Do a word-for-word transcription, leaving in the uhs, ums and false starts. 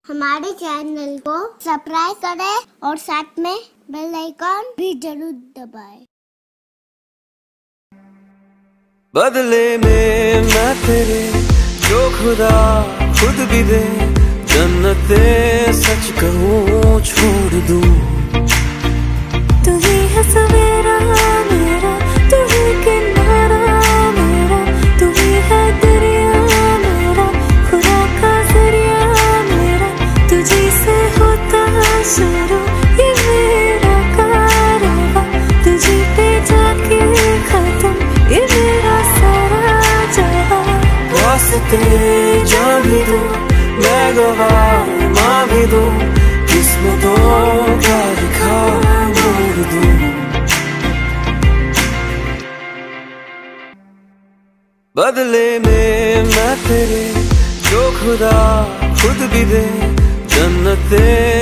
हमारे चैनल को सब्सक्राइब करें और साथ में बेल आइकन भी जरूर दबाएं। बदले में मैं तेरे जो खुदा खुद भी दे, जन्नते सच कहूँ छोड़ दूँ। तू ही है सवेरा मेरा, तू ही किनारा मेरा, तू ही है दरिया मेरा, खुदा का जरिया मेरा। तुझी से होता शुरू ये मेरा कारवां, तुझी पे जाके खत्म ये मेरा सारा जहां। वास्ते जान भी दूं, मैं गवाह माँ भी दूं, किस्मतों का लिखा मोड़ दूं। बदले में मैं तेरे जो खुदा खुद भी दे, जन्नते